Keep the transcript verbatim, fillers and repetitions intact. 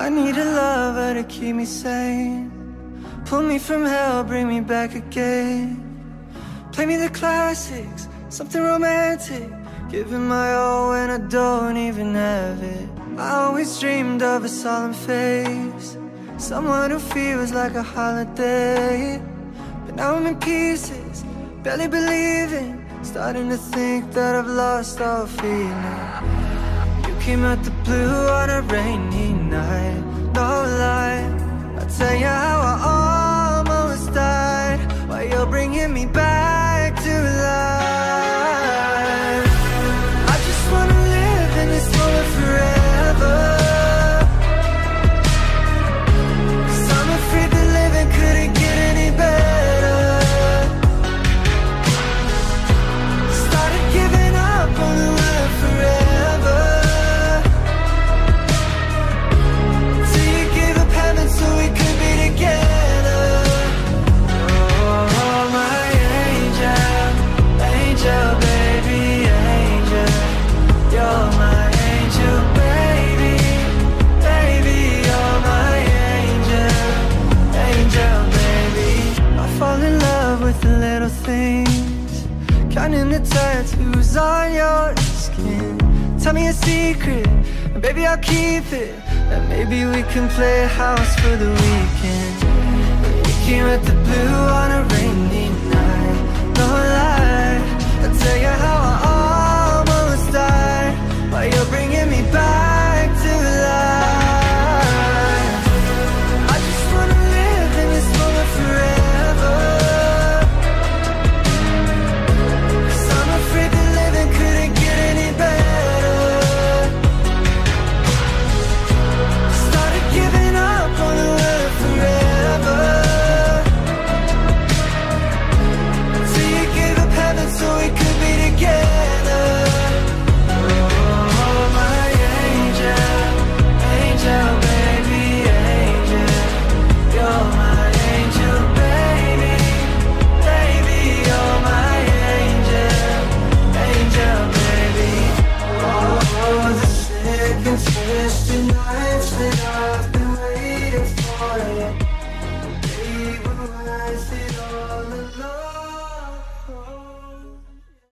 I need a lover to keep me sane, pull me from hell, bring me back again. Play me the classics, something romantic, giving my all when I don't even have it. I always dreamed of a solemn face, someone who feels like a holiday. But now I'm in pieces, barely believing, starting to think that I've lost all feeling. You came out the blue on a rainy night, no lie, I'll tell you how I almost died, while you're bringing me back to life. I just wanna live in this moment forever, 'cause I'm afraid that living couldn't get any better. Started giving up on the word forever, till you gave up heaven so we could be together. Oh, my angel, angel, baby, angel. You're my angel, baby, baby. You're my angel, angel, baby. I fall in love with the little things, counting the tattoos on your skin. Tell me a secret, and baby I'll keep it, and maybe we can play house for the weekend. You came at the blue on a rainy night, no lie, I'll tell you how I